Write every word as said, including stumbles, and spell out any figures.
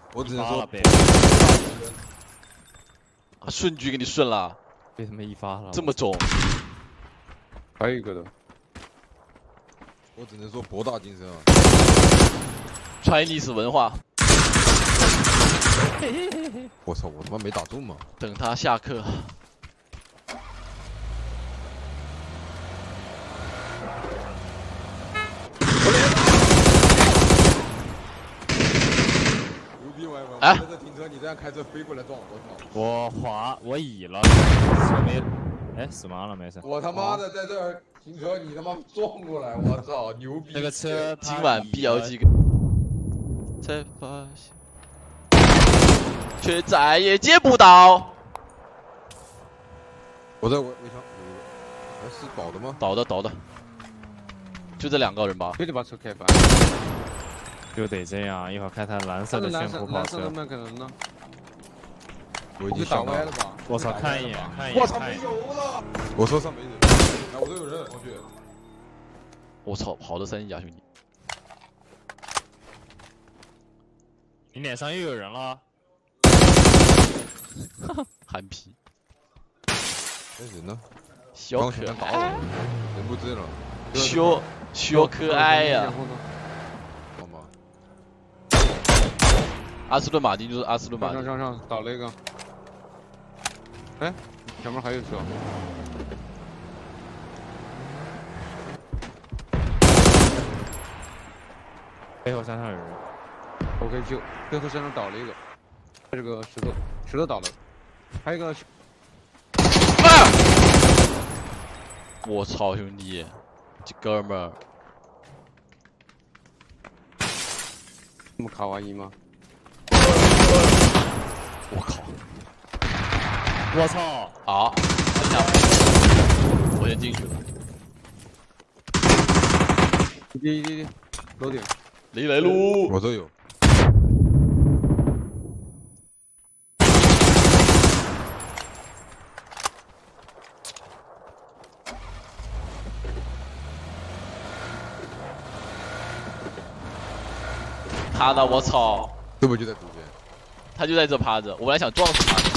我只能说， 啊，顺局给你顺了， 被他们一发了， 这么重。 还有一个的， 我只能说博大精深啊。 Chinese 文化。 我操，我他妈没打中嘛！ 等他下课。 哎，在这停车，你这样开车飞过来撞我，我操！ 我滑，我倚了，车没，哎，死亡了，没事。 我他妈的在这儿停车，你他妈撞过来，我操，牛逼！ 那个车今晚必要几个，才发现，却再也见不到。 我在围围墙，哎，是倒的吗？ 倒的，倒的，就这两个人吧。 非得把车开翻。 就得这样，一会儿开台蓝色的炫酷跑车。 那可能呢？ 我已经打歪了吧？ 我操，看一眼，看一眼。 我操，没油了！我车上没人，哎，我这有人，同学。 我操，好的三一啊，兄弟！ 你脸上又有人了。 憨皮。 哎，人呢？ 小可爱。 人不见了。 小小可爱呀。 阿斯顿马丁就是阿斯顿马丁。 上上上，倒了一个。哎，前面还有车。 背后山上有人。 我可以救。背后山上倒了一个。这个石头，石头倒了。还有一个。 啊！我操，兄弟，这哥们儿。 这么卡哇伊吗？ 我靠！ 我操！ 好，下我先进去了。 滴滴滴，楼顶。 雷来喽！ 我这有。 他呢？我操！ 这不就在中间？ 他就在这趴着，我本来想撞死他。